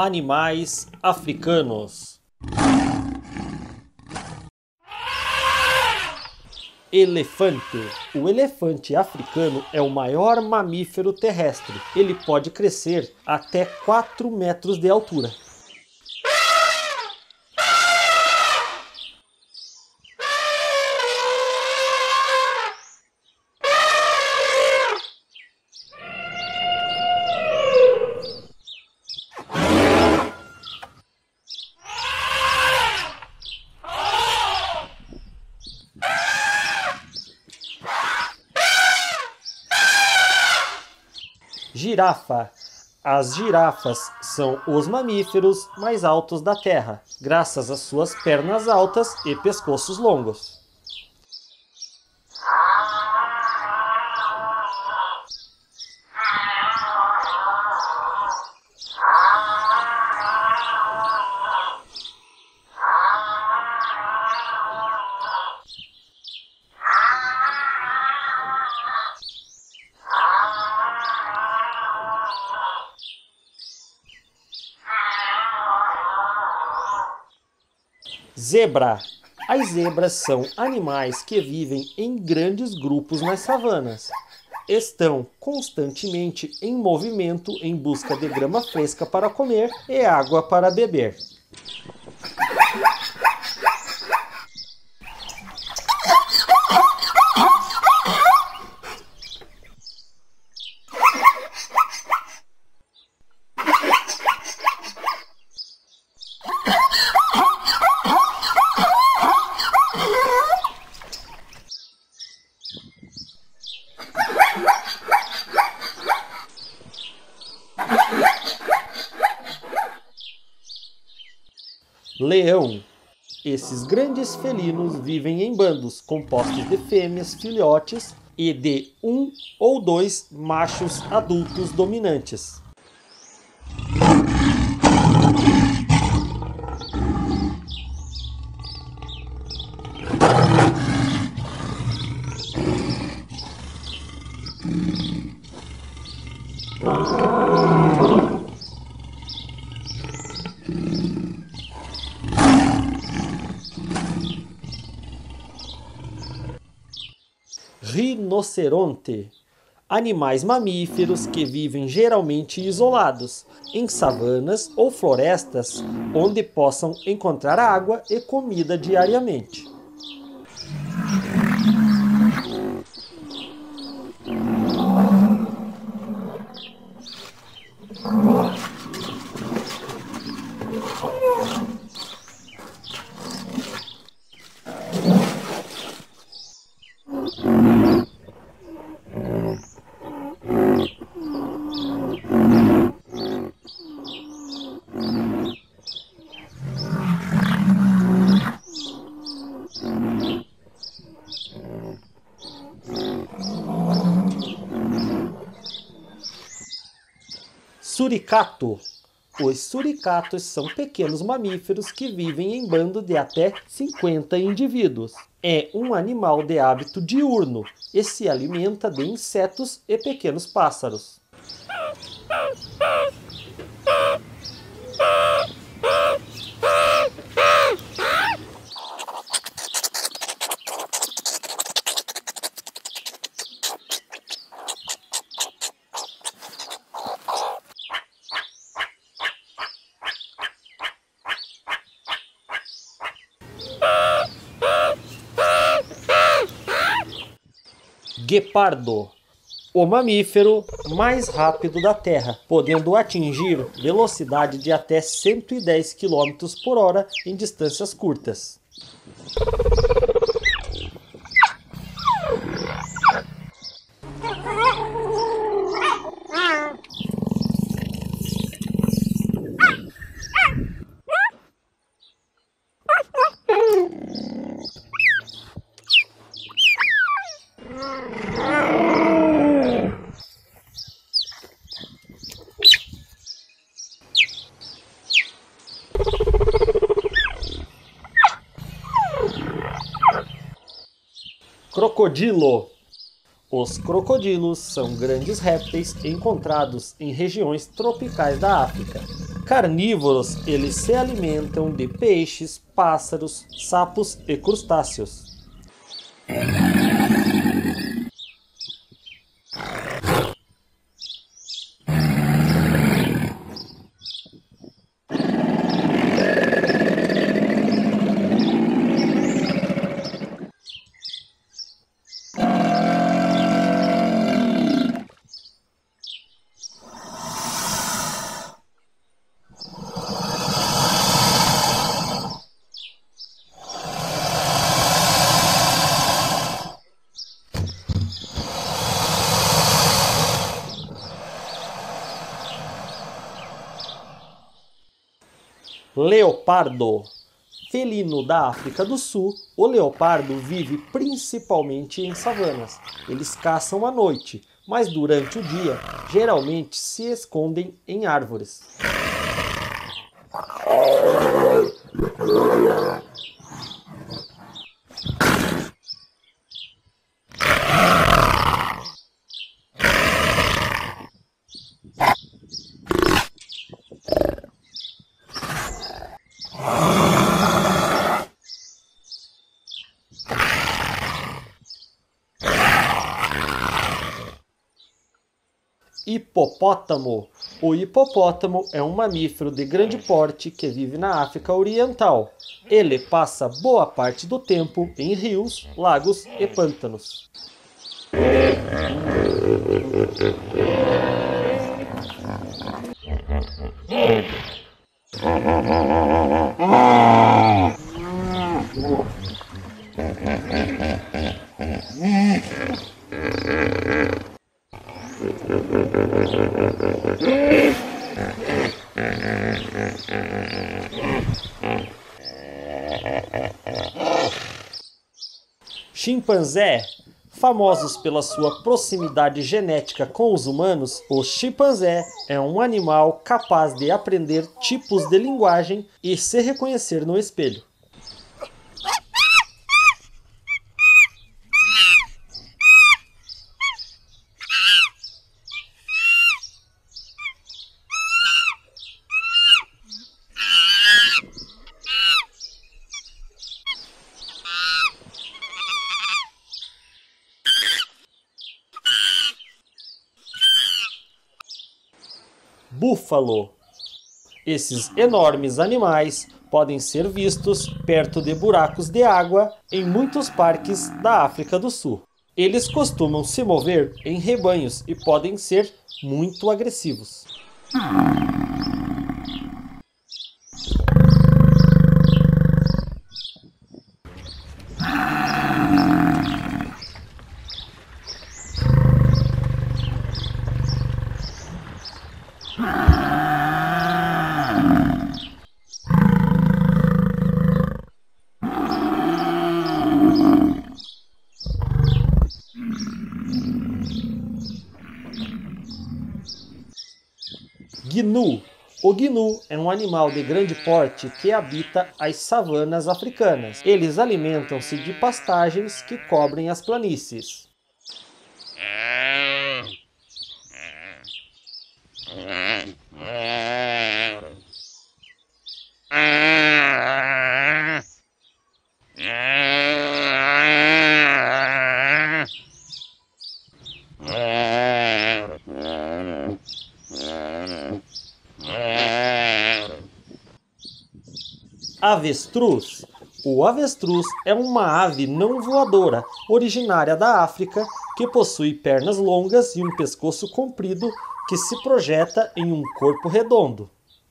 Animais africanos. Elefante. O elefante africano é o maior mamífero terrestre. Ele pode crescer até 4 metros de altura. Girafa. As girafas são os mamíferos mais altos da Terra, graças às suas pernas altas e pescoços longos. Zebra. As zebras são animais que vivem em grandes grupos nas savanas. Estão constantemente em movimento em busca de grama fresca para comer e água para beber. Leão. Esses grandes felinos vivem em bandos compostos de fêmeas filhotes e de 1 ou 2 machos adultos dominantes. Rinoceronte. Animais mamíferos que vivem geralmente isolados, em savanas ou florestas, onde possam encontrar água e comida diariamente. Suricato. Os suricatos são pequenos mamíferos que vivem em bando de até 50 indivíduos. É um animal de hábito diurno e se alimenta de insetos e pequenos pássaros. Guepardo. O mamífero mais rápido da Terra, podendo atingir velocidade de até 110 km por hora em distâncias curtas. Crocodilo. Os crocodilos são grandes répteis encontrados em regiões tropicais da África. Carnívoros, eles se alimentam de peixes, pássaros, sapos e crustáceos. Leopardo. Felino da África do Sul, o leopardo vive principalmente em savanas. Eles caçam à noite, mas durante o dia, geralmente se escondem em árvores. Hipopótamo. O hipopótamo é um mamífero de grande porte que vive na África Oriental. Ele passa boa parte do tempo em rios, lagos e pântanos. Chimpanzé. Famosos pela sua proximidade genética com os humanos, o chimpanzé é um animal capaz de aprender tipos de linguagem e se reconhecer no espelho. Búfalo. Esses enormes animais podem ser vistos perto de buracos de água em muitos parques da África do Sul. Eles costumam se mover em rebanhos e podem ser muito agressivos. Gnu. O gnu é um animal de grande porte que habita as savanas africanas. Eles alimentam-se de pastagens que cobrem as planícies. Avestruz. O avestruz é uma ave não voadora, originária da África, que possui pernas longas e um pescoço comprido que se projeta em um corpo redondo.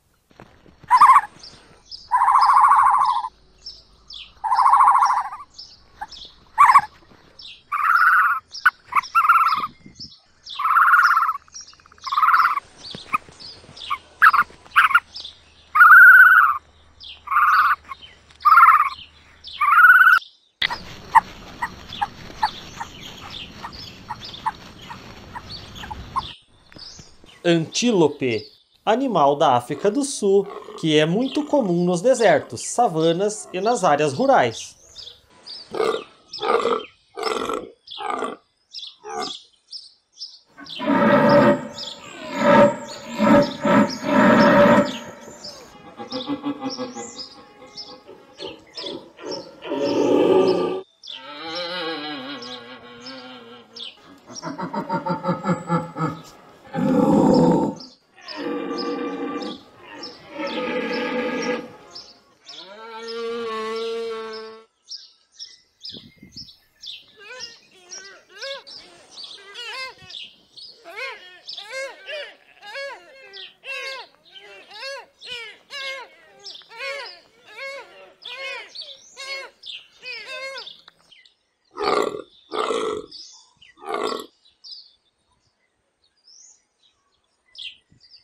Antílope, animal da África do Sul, que é muito comum nos desertos, savanas e nas áreas rurais.